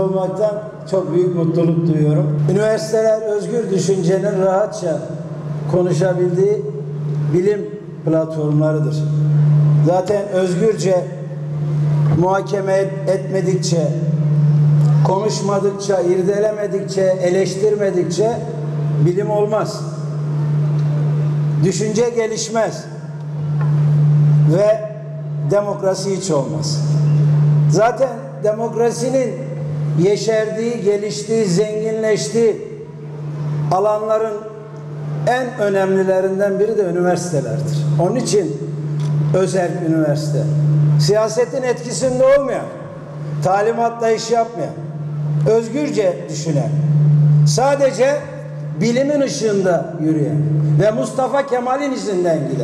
olmaktan çok büyük mutluluk duyuyorum. Üniversiteler özgür düşüncenin rahatça konuşabildiği bilim platformlarıdır. Zaten özgürce muhakeme etmedikçe, konuşmadıkça, irdelemedikçe, eleştirmedikçe bilim olmaz. Düşünce gelişmez ve demokrasi hiç olmaz. Zaten demokrasinin yeşerdiği, geliştiği, zenginleştiği alanların en önemlilerinden biri de üniversitelerdir. Onun için özel üniversite. Siyasetin etkisinde olmayan, talimatla iş yapmayan, özgürce düşünen, sadece bilimin ışığında yürüyen ve Mustafa Kemal'in izinden giden.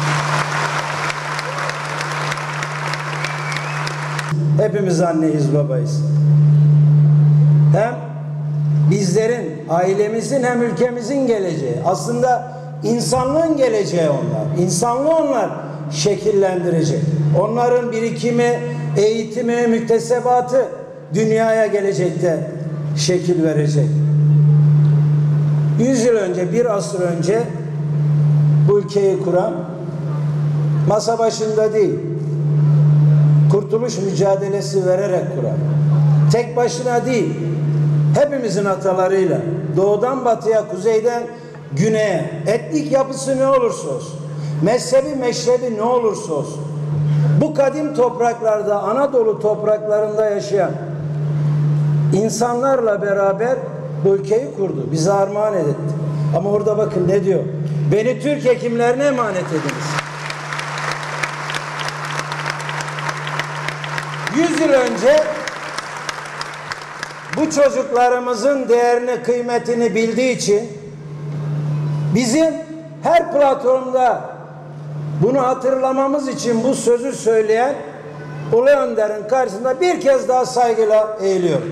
Hepimiz anneyiz, babayız. Hem bizlerin, ailemizin hem ülkemizin geleceği. Aslında insanlığın geleceği onlar. İnsanlığı onlar şekillendirecek. Onların birikimi, eğitimi, müktesebatı dünyaya gelecekte şekil verecek. 100 yıl önce, bir asır önce bu ülkeyi kuran masa başında değil, kurtuluş mücadelesi vererek kuran, tek başına değil, hepimizin atalarıyla, doğudan batıya, kuzeyden güneye, etnik yapısı ne olursa olsun, mezhebi meşrebi ne olursa olsun, bu kadim topraklarda, Anadolu topraklarında yaşayan insanlarla beraber bu ülkeyi kurdu. Bize armağan etti. Ama orada bakın ne diyor? Beni Türk hekimlerine emanet ediniz. 100 yıl önce bu çocuklarımızın değerini, kıymetini bildiği için bizim her platformda bunu hatırlamamız için bu sözü söyleyen Ulu Önder'in karşısında bir kez daha saygıyla eğiliyorum.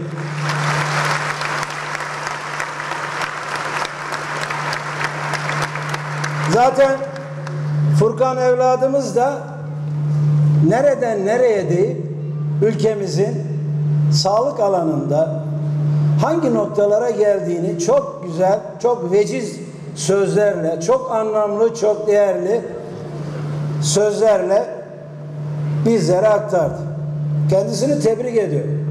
Zaten Furkan evladımız da nereden nereye deyip ülkemizin sağlık alanında hangi noktalara geldiğini çok güzel, çok veciz sözlerle, çok anlamlı, çok değerli sözlerle bizlere aktardı. Kendisini tebrik ediyorum.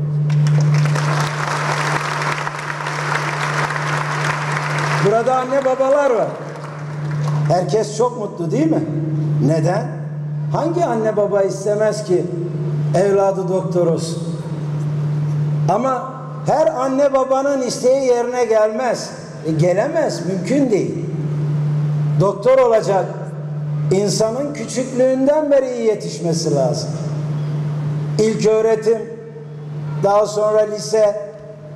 Burada anne babalar var. Herkes çok mutlu değil mi? Neden? Hangi anne baba istemez ki evladı doktor olsun? Ama her anne babanın isteği yerine gelmez. Gelemez, mümkün değil. Doktor olacak insanın küçüklüğünden beri iyi yetişmesi lazım. İlk öğretim, daha sonra lise,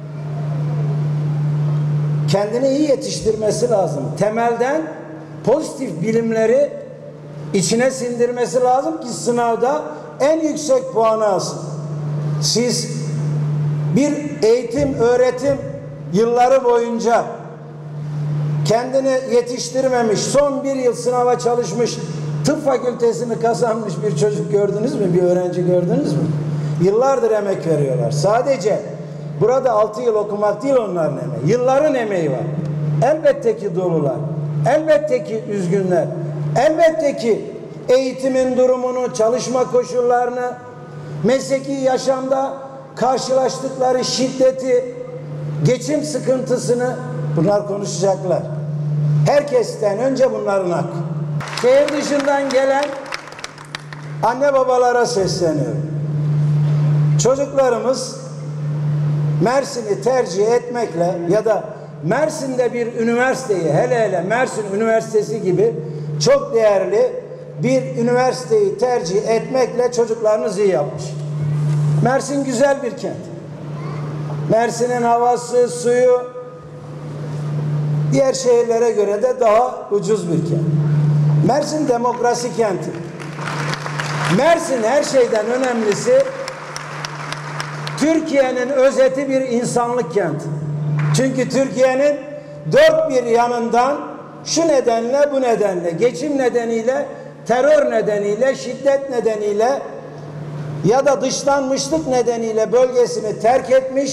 kendini iyi yetiştirmesi lazım. Temelden pozitif bilimleri içine sindirmesi lazım ki sınavda en yüksek puanı alsın. Siz bir eğitim, öğretim yılları boyunca kendini yetiştirmemiş, son bir yıl sınava çalışmış, tıp fakültesini kazanmış bir çocuk gördünüz mü? Bir öğrenci gördünüz mü? Yıllardır emek veriyorlar. Sadece burada 6 yıl okumak değil onların emeği. Yılların emeği var. Elbette ki dolular. Elbette ki üzgünler. Elbette ki eğitimin durumunu, çalışma koşullarını, mesleki yaşamda karşılaştıkları şiddeti, geçim sıkıntısını bunlar konuşacaklar. Herkesten önce bunların hakkı. Şehir dışından gelen anne babalara sesleniyorum. Çocuklarımız Mersin'i tercih etmekle ya da Mersin'de bir üniversiteyi, hele hele Mersin Üniversitesi gibi çok değerli bir üniversiteyi tercih etmekle çocuklarınız iyi yapmış. Mersin güzel bir kent. Mersin'in havası, suyu diğer şehirlere göre de daha ucuz bir kent. Mersin demokrasi kenti. Mersin her şeyden önemlisi Türkiye'nin özeti bir insanlık kenti. Çünkü Türkiye'nin dört bir yanından şu nedenle bu nedenle, geçim nedeniyle, terör nedeniyle, şiddet nedeniyle ya da dışlanmışlık nedeniyle bölgesini terk etmiş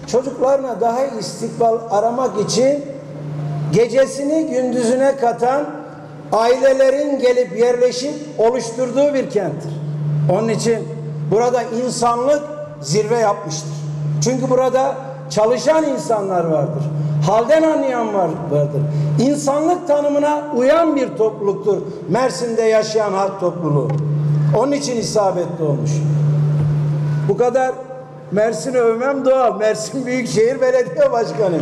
çocuklarına daha iyi istikbal aramak için gecesini gündüzüne katan ailelerin gelip yerleşip oluşturduğu bir kenttir. Onun için burada insanlık zirve yapmıştır. Çünkü burada çalışan insanlar vardır. Halden anlayan vardır. İnsanlık tanımına uyan bir topluluktur Mersin'de yaşayan halk topluluğu. Onun için isabetli olmuş. Bu kadar Mersin'i övmem doğal. Mersin Büyükşehir Belediye Başkanı.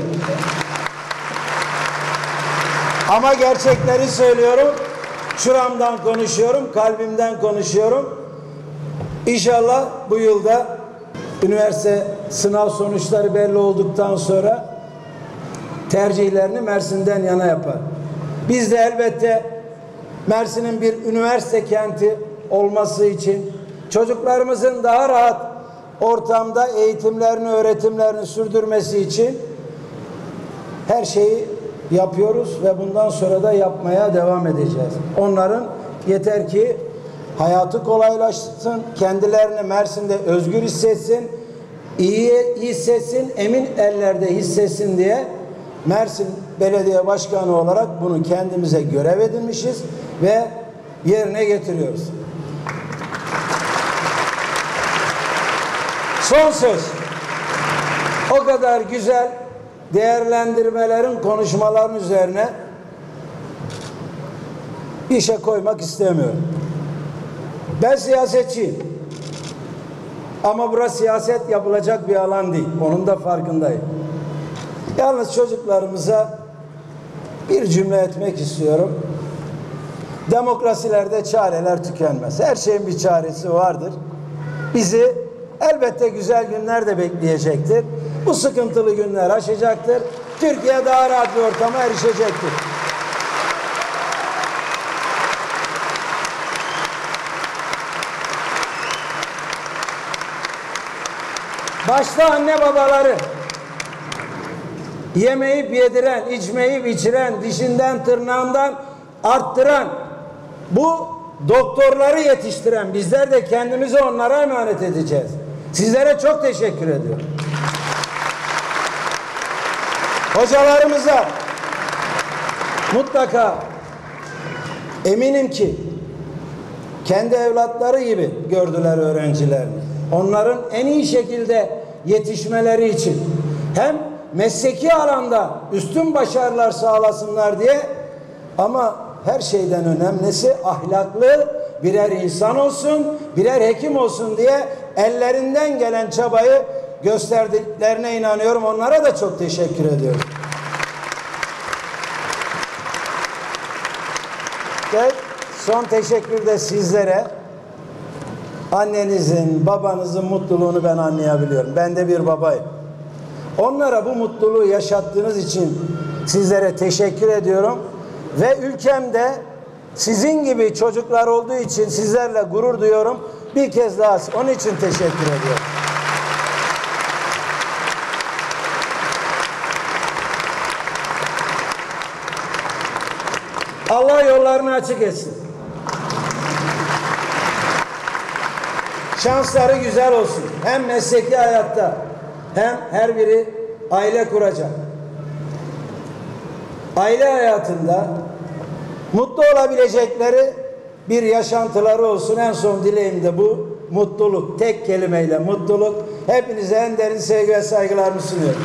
Ama gerçekleri söylüyorum. Şuramdan konuşuyorum, kalbimden konuşuyorum. İnşallah bu yılda üniversite sınav sonuçları belli olduktan sonra tercihlerini Mersin'den yana yapar. Biz de elbette Mersin'in bir üniversite kenti olması için çocuklarımızın daha rahat ortamda eğitimlerini, öğretimlerini sürdürmesi için her şeyi yapıyoruz ve bundan sonra da yapmaya devam edeceğiz. Onların yeter ki hayatı kolaylaşsın, kendilerini Mersin'de özgür hissetsin, iyi hissetsin, emin ellerde hissetsin diye Mersin Belediye Başkanı olarak bunu kendimize görev edinmişiz ve yerine getiriyoruz. Son söz. O kadar güzel değerlendirmelerin, konuşmaların üzerine bir şey koymak istemiyorum. Ben siyasetçiyim. Ama burası siyaset yapılacak bir alan değil. Onun da farkındayım. Yalnız çocuklarımıza bir cümle etmek istiyorum. Demokrasilerde çareler tükenmez. Her şeyin bir çaresi vardır. Bizi elbette güzel günler de bekleyecektir. Bu sıkıntılı günler aşacaktır. Türkiye daha rahat bir ortama erişecektir. Başta anne babaları, yemeyip yediren, içmeyip içiren, dişinden tırnağından arttıran, bu doktorları yetiştiren, bizler de kendimizi onlara emanet edeceğiz. Sizlere çok teşekkür ediyorum. Hocalarımıza mutlaka eminim ki kendi evlatları gibi gördüler öğrencilerini. Onların en iyi şekilde yetişmeleri için hem mesleki alanda üstün başarılar sağlasınlar diye, ama her şeyden önemlisi ahlaklı birer insan olsun, birer hekim olsun diye ellerinden gelen çabayı gösterdiklerine inanıyorum. Onlara da çok teşekkür ediyorum. Ve son teşekkür de sizlere. Annenizin, babanızın mutluluğunu ben anlayabiliyorum. Ben de bir babayım. Onlara bu mutluluğu yaşattığınız için sizlere teşekkür ediyorum. Ve ülkemde sizin gibi çocuklar olduğu için sizlerle gurur duyuyorum. Bir kez daha onun için teşekkür ediyorum. Allah yollarını açık etsin. Şansları güzel olsun. Hem mesleki hayatta hem her biri aile kuracak. Aile hayatında mutlu olabilecekleri bir yaşantıları olsun. En son dileğim de bu. Mutluluk. Tek kelimeyle mutluluk. Hepinize en derin sevgi ve saygılarımı sunuyorum.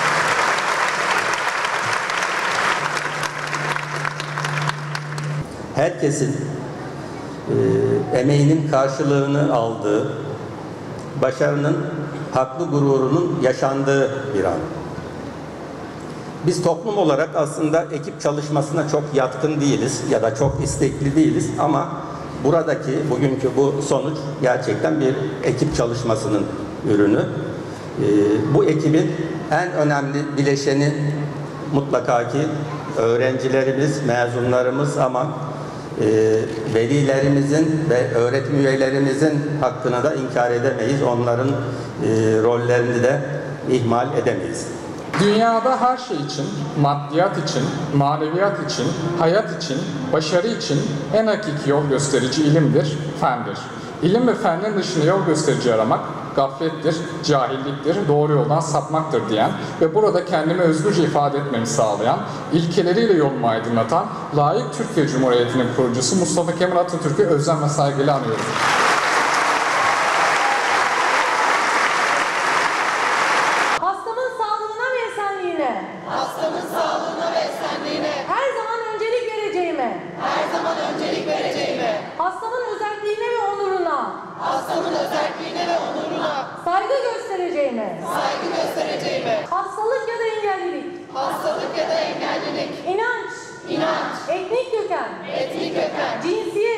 Herkesin emeğinin karşılığını aldığı, başarının haklı gururunun yaşandığı bir an. Biz toplum olarak aslında ekip çalışmasına çok yatkın değiliz ya da çok istekli değiliz, ama buradaki bugünkü bu sonuç gerçekten bir ekip çalışmasının ürünü. Bu ekibin en önemli bileşeni mutlaka ki öğrencilerimiz, mezunlarımız, ama velilerimizin ve öğretim üyelerimizin hakkını da inkar edemeyiz. Onların rollerini de ihmal edemeyiz. Dünyada her şey için, maddiyat için, maneviyat için, hayat için, başarı için en hakiki yol gösterici ilimdir, fendir. İlim ve fenden dışında yol gösterici aramak, gaflettir, cahilliktir, doğru yoldan sapmaktır diyen ve burada kendimi özgürce ifade etmemi sağlayan, ilkeleriyle yolumu aydınlatan layık Türkiye Cumhuriyeti'nin kurucusu Mustafa Kemal Atatürk'ü özlem ve saygıyla anıyorum. Hastamın sağlığına ve esenliğine her zaman öncelik vereceğime hastamın özelliğine ve onuruna saygı göstereceğime hastalık ya da engellilik inanç etnik köken cinsiyet